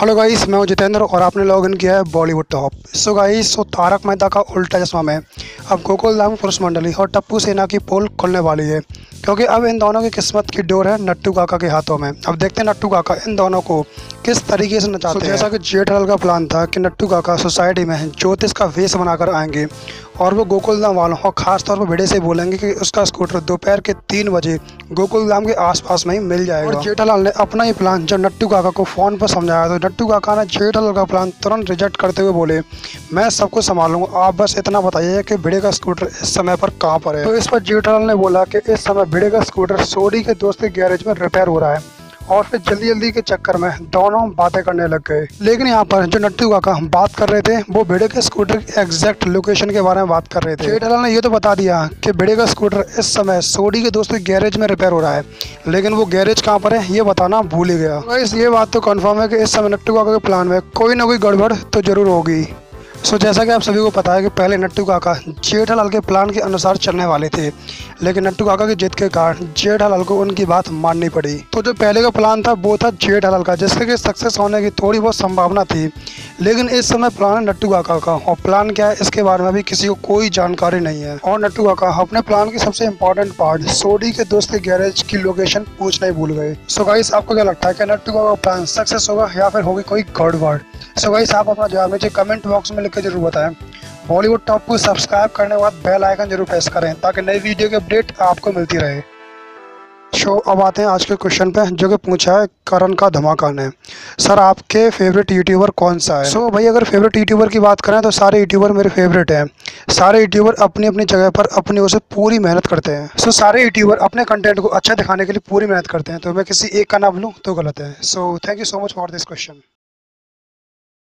Hello guys, मैं हूं जितेंद्र और आपने लॉगिन किया है Bollywood top. So guys, Taarak Mehta Ka Ooltah चश्मा में अब गोकुलधाम पुरुष मंडली और टप्पू सेना की पोल खुलने वाली है, क्योंकि अब इन दोनों की किस्मत की डोर है नट्टू काका के हाथों में। अब देखते हैं नट्टू काका इन दोनों को किस तरीके से नचाते हैं। जैसा कि जेठालाल का प्लान था कि नट्टू काका सोसाइटी में ज्योतिष का वेश बनाकर आएंगे और वो गोकुलधाम वालों और खास तौर पर भिड़े से बोलेंगे कि उसका स्कूटर दोपहर के 3 बजे गोकुलधाम के आसपास में ही मिल जाएगा। और जेठालाल ने अपना ही प्लान जब नट्टू काका को फोन पर समझाया तो नट्टू काका ने जेठालाल का प्लान तुरंत रिजेक्ट करते हुए बोले, मैं सब कुछ संभालूंगा, आप बस इतना बताइए कि भिड़े का स्कूटर इस समय पर कहाँ पर है। तो इस पर जेठालाल ने बोला कि इस समय भिड़े का स्कूटर सोडी के दोस्त के गैरेज में रिपेयर हो रहा है। और फिर जल्दी जल्दी के चक्कर में दोनों बातें करने लग गए। लेकिन यहाँ पर जो नट्टू काका बात कर रहे थे वो भिड़े के स्कूटर की एग्जैक्ट लोकेशन के बारे में बात कर रहे थे। जेठालाल ने ये तो बता दिया कि भिड़े का स्कूटर इस समय सोडी के दोस्त के गैरेज में रिपेयर हो रहा है, लेकिन वो गैरेज कहाँ पर है ये बताना भूल ही गया। गाइस, ये बात तो कंफर्म है कि इस समय नट्टू काका के प्लान में कोई ना कोई गड़बड़ तो जरूर होगी। जैसा कि आप सभी को पता है कि पहले नट्टू काका जेठालाल के प्लान के अनुसार चलने वाले थे, लेकिन नट्टू काका की जिद के कारण जेठालाल को उनकी बात माननी पड़ी। तो जो पहले का प्लान था वो था जेठालाल का, जिससे कि सक्सेस होने की थोड़ी बहुत संभावना थी। लेकिन इस समय प्लान है नट्टू काका का, और प्लान क्या है इसके बारे में अभी किसी को कोई जानकारी नहीं है। और नट्टू काका अपने प्लान की सबसे इम्पोर्टेंट पार्ट सोडी के दोस्त के गैरेज की लोकेशन पूछना ही भूल गए। सो गाइस, आपको क्या लगता है कि नट्टू काका का प्लान सक्सेस होगा या फिर होगी कोई गड़बड़? सो गाइस, आप अपना जवाब नीचे कमेंट बॉक्स में लिख के जरूर बताएं। बॉलीवुड टॉप को सब्सक्राइब करने के बाद बेल आइकन जरूर प्रेस करें ताकि नई वीडियो की अपडेट आपको मिलती रहे। अब आते हैं आज के क्वेश्चन पे, जो कि पूछा है करण का धमाका ने। सर, आपके फेवरेट यूट्यूबर कौन सा है? भाई, अगर फेवरेट यूट्यूबर की बात करें तो सारे यूट्यूबर मेरे फेवरेट हैं। सारे यूट्यूबर अपनी अपनी जगह पर अपनी ओर से पूरी मेहनत करते हैं। सारे यूट्यूबर अपने कंटेंट को अच्छा दिखाने के लिए पूरी मेहनत करते हैं, तो मैं किसी एक का नाम लूँ तो गलत है। Thank you so much for this question.